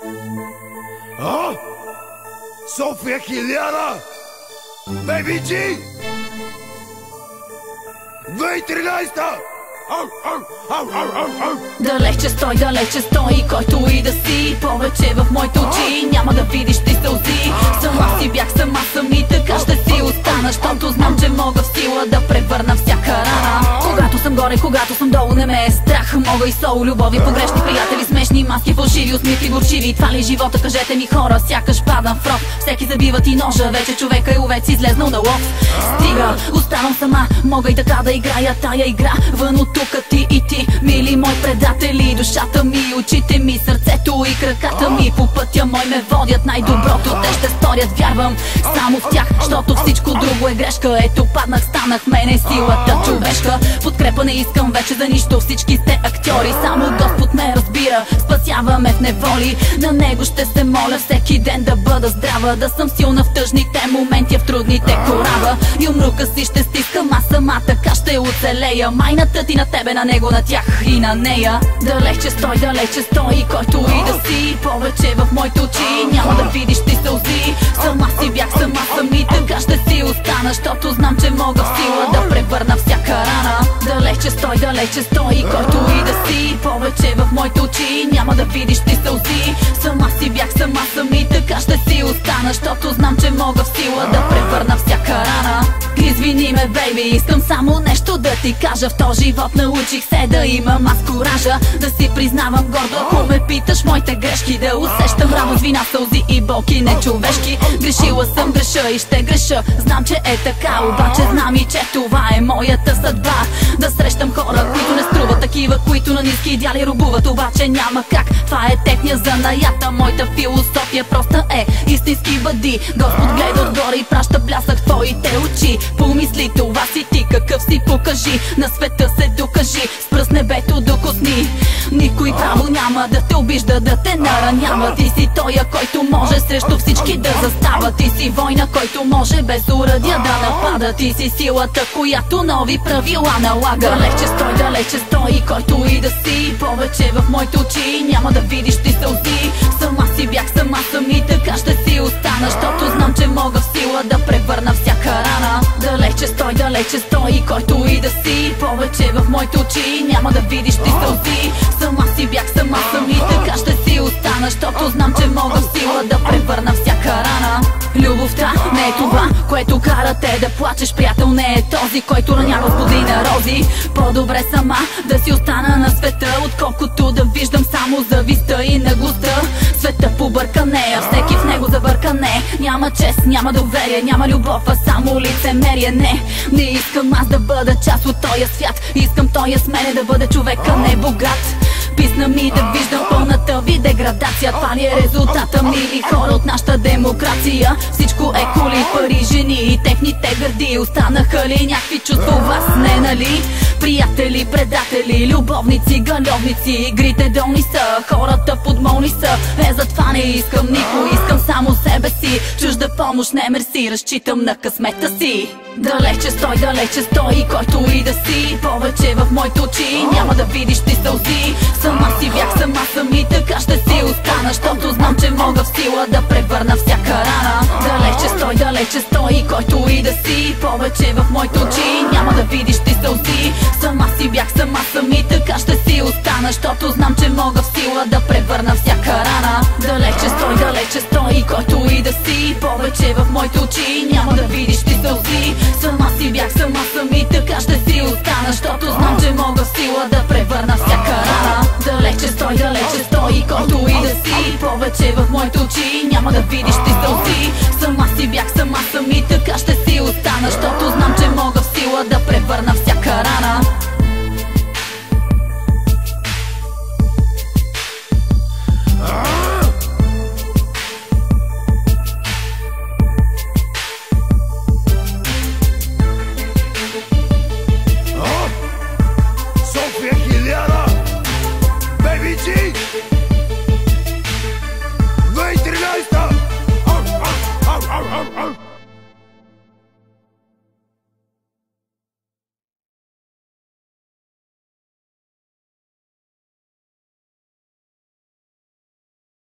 А? София 1000! Бейби Джи! 2013! Далече стой, който и да си. Повече в моите очи няма да видиш ти сълзи. Сама си бях, сама съм и така ще си остана, щото знам, че мога в сила да превърна всяка рана. Когато съм горе, когато съм долу, не ме е страх. Мога и соло, любови, погрешни приятели, смешни маски, фалшиви усмивки, горчиви. Това ли живота, кажете ми хора, сякаш падам в ров. Всеки забива ти ножа, вече човека е овец, излезнал на лов. Стига, оставам сама, мога и така да играя тая игра. Вън от тука ти и ти, мили мои предатели. Душата ми, очите ми, сърцето и краката ми по пътя мой ме водят най-доброто. Те ще сторят, вярвам само в тях, защото всичко друго е грешка. Ето паднах, станах, мене силата човешка. Подкрепа не искам вече за нищо, всички сте актьори. Само Господ ме разбира, спасяваме в неволи. На Него ще се моля всеки ден да бъда здрава, да съм силна в тъжните моменти, в трудните корава. Юмрука си ще стискам, аз сама така ще оцелея. Майната ти на тебе, на него, на тях и на нея. Далече стой, който и да си. Повече в моите очи няма да видиш ти сълзи. Сама си бях, сама съм и така ще си остана, щото знам, че мога в сила да превърна всяка рана. Далече стой, който и да си. Повече в моите очи няма да видиш ти сълзи. Сама си бях, сама съм и така ще си остана, щото знам, че мога в сила да превърна всяка рана. Извини ме, бейби, искам само нещо да ти кажа. В този живот научих се да имам аз коража, да си признавам гордо, ако ме питаш моите грешки, да усещам радост, вина, сълзи и болки нечовешки. Грешила съм, греша и ще греша, знам, че е така, обаче знам и че това е моята съдба. Да срещам хора, които не струват, такива, които на ниски идеали рубуват, обаче няма как, това е техния занаята. Моята философия проста е истински бъди. Господ гледа отгоре и праща блясък в твоите очи. Помисли, това си ти, какъв си, покажи, на света се докажи, с пръст небето докосни. Никой право няма да те обижда, да те наранява. Ти си тоя, който може срещу всички да застава. Ти си война, който може без уръдия да напада. Ти си силата, която нови правила налага. Далече стой, който и да си. Повече в моите очи няма да видиш ти сълзи. Сама си бях, сама съм и така ще си остана, щото знам, че мога в сила да превърна всяка рана. Далече стой, който и да си. Повече в моите очи няма да видиш ти сълзи. Сама си бях, сама съм и така ще си остана, щото знам, че мога в сила да превърна всяка рана. Любовта не е това, което кара те да плачеш. Приятел не е този, който ранява с плоди на рози. По-добре сама да си остана на света, отколкото да виждам само зависта и наглостта. Света побъркане, а всеки в него забъркане. Няма чест, няма доверие, няма любов, а само лицемерие. Не искам аз да бъда част от този свят. Искам той с мене да бъде човек, а не богат. Писна ми да виждам пълната ви деградация. Това ли е резултата, мили хора, от нашата демокрация? Всичко е коли, пари, жени и техните гърди. Останаха ли някакви чувства у вас, не нали? Приятели, предатели, любовници, галевници, игрите долни са, хората подмолни са. За това не искам никой, искам само себе си. Чужда помощ не мерси, разчитам на късмета си. Далече стой, който и да си. Повече в моите очи няма да видиш ти сълзи. Сама си бях, сама съм и така ще си остана, щото знам, че мога в сила да превърна всяка рана. Далече стой, който и да си. Повече в моите очи няма да видиш ти сълзи. Сама си бях, сама съм и така ще си остана, щото знам, че мога в сила да превърна всяка рана. Далече стой, който и да си. Повече в моите очи няма да видиш ти сълзи. Сама си бях, сама съм и така ще си остана, щото знам, че мога в сила да превърна всяка рана. Далече стой, който и да си. Повече в моите очи няма да видиш ти сълзи. Сама си бях, сама съм и така ще си остана, щото знам, че мога в сила да превърна всяка рана.